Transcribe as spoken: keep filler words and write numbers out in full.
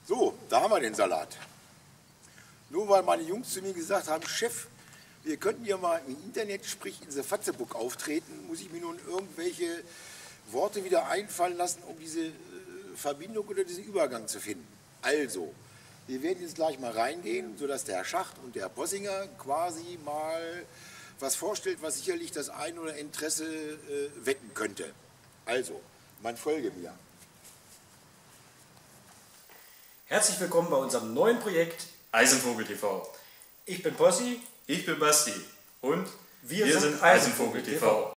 So, da haben wir den Salat. Nur weil meine Jungs zu mir gesagt haben, Chef, wir könnten ja mal im Internet, sprich in The Fatzebuck auftreten, muss ich mir nun irgendwelche Worte wieder einfallen lassen, um diese äh, Verbindung oder diesen Übergang zu finden. Also, wir werden jetzt gleich mal reingehen, sodass der Herr Schacht und der Herr Possinger quasi mal was vorstellt, was sicherlich das ein oder Interesse äh, wecken könnte. Also, man folge mir. Herzlich willkommen bei unserem neuen Projekt Eisenvogel T V. Ich bin Possi. Ich bin Basti und wir, wir sind sind Eisenvogel T V.